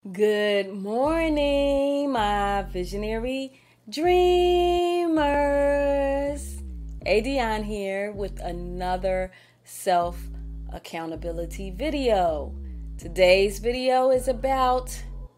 Good morning, my visionary dreamers. Adion here with another self-accountability video. Today's video is about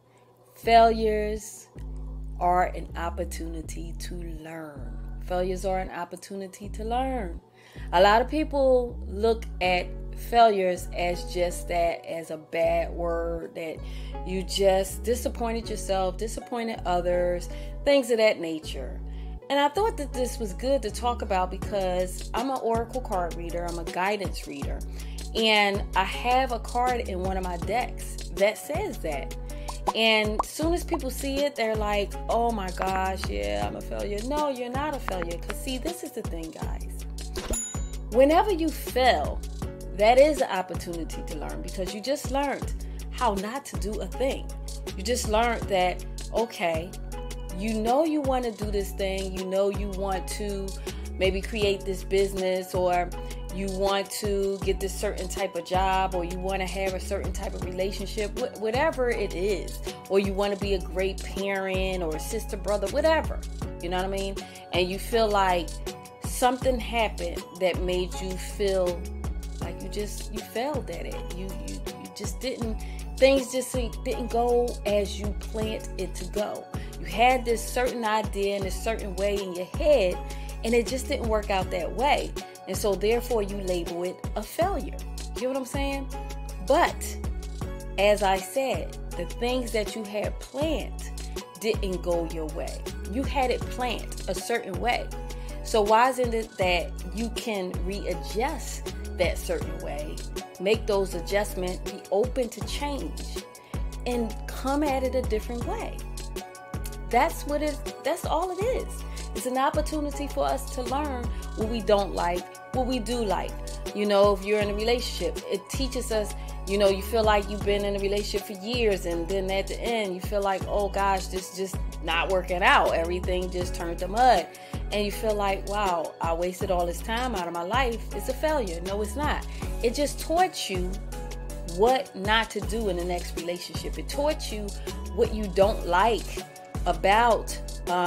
failures are an opportunity to learn. Failures are an opportunity to learn. A lot of people look at failures as just that, as a bad word, that you just disappointed yourself, disappointed others, things of that nature. And I thought that this was good to talk about because I'm an oracle card reader, I'm a guidance reader, and I have a card in one of my decks that says that. And as soon as people see it, they're like, oh my gosh, yeah, I'm a failure. No, you're not a failure. Because see, this is the thing, guys. Whenever you fail, that is an opportunity to learn, because you just learned how not to do a thing. You just learned that, okay, you know you want to do this thing. You know you want to maybe create this business, or you want to get this certain type of job, or you want to have a certain type of relationship, whatever it is, or you want to be a great parent or a sister, brother, whatever, you know what I mean? And you feel like something happened that made you feel like you failed at it. You just didn't, things just didn't go as you planned it to go. You had this certain idea in a certain way in your head, and it just didn't work out that way. And so therefore you label it a failure. You know what I'm saying? But as I said, the things that you had planned didn't go your way. You had it planned a certain way. So why isn't it that you can readjust that certain way, make those adjustments, be open to change, and come at it a different way? That's all it is. It's an opportunity for us to learn what we don't like, what we do like. You know, if you're in a relationship, it teaches us, you know, you feel like you've been in a relationship for years, and then at the end you feel like, oh gosh, this just not working out. Everything just turned to mud. And you feel like, wow, I wasted all this time out of my life. It's a failure. No, it's not. It just taught you what not to do in the next relationship. It taught you what you don't like about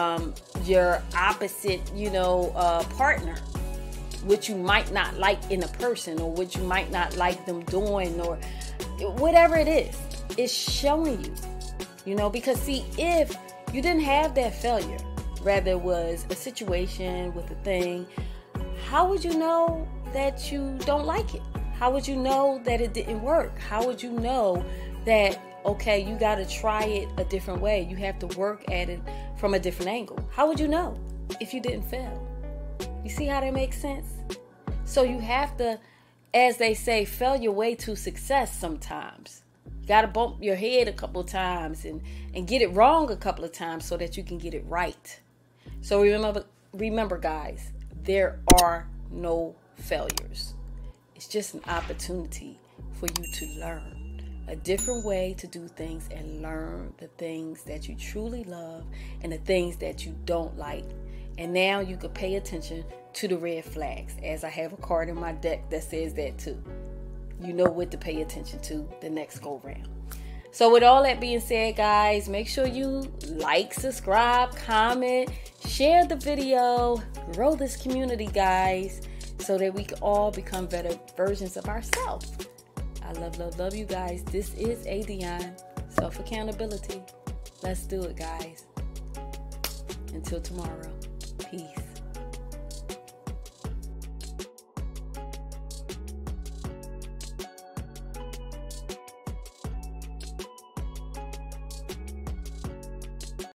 your opposite, partner, what you might not like in a person, or what you might not like them doing, or whatever it is. It's showing you, because see, if you didn't have that failure, rather it was a situation with a thing, how would you know that you don't like it? How would you know that it didn't work? How would you know that, okay, you got to try it a different way? You have to work at it from a different angle. How would you know if you didn't fail? You see how that makes sense? So you have to, as they say, fail your way to success sometimes. You got to bump your head a couple of times and get it wrong a couple of times so that you can get it right. So remember, guys, there are no failures. It's just an opportunity for you to learn a different way to do things and learn the things that you truly love and the things that you don't like. And now you can pay attention to the red flags, as I have a card in my deck that says that too. You know what to pay attention to the next go round. So with all that being said, guys, make sure you like, subscribe, comment, share the video, grow this community, guys, so that we can all become better versions of ourselves. I love you guys. This is Adion, self-accountability. Let's do it, guys. Until tomorrow. Peace.